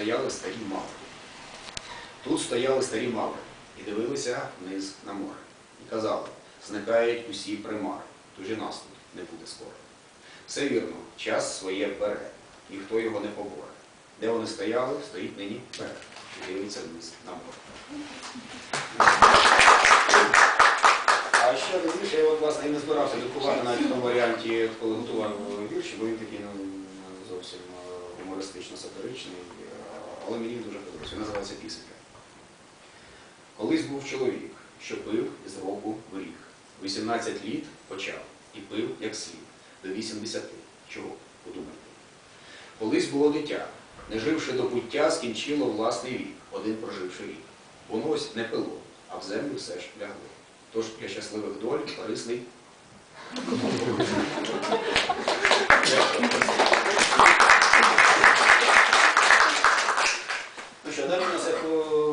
стояли старі маври. Тут стояли старі маври і дивилися вниз на море. І казали, зникають усі примари, тож і нас тут не буде скоро. Все вірно, час своє бере, ніхто його не поборе. Де вони стояли, стоїть нині берег і дивиться вниз на море. А ще раніше я, власне, і не збирався друкувати навіть в тому варіанті, коли готував вірші, бо він такий зовсім гумористично-сатиричний, але мені дуже подобається. Він називається «Пісенька». Колись був чоловік, що пив із року в рік. 18 літ почав і пив як слід. До 80. Чого? Подумайте. Колись було дитя, не живши до пуття, скінчило власний вік, один проживши рік. Воно ось не пило, а в землю все ж лягло. Тож для щасливих доль корисний. Ну що, далі у нас як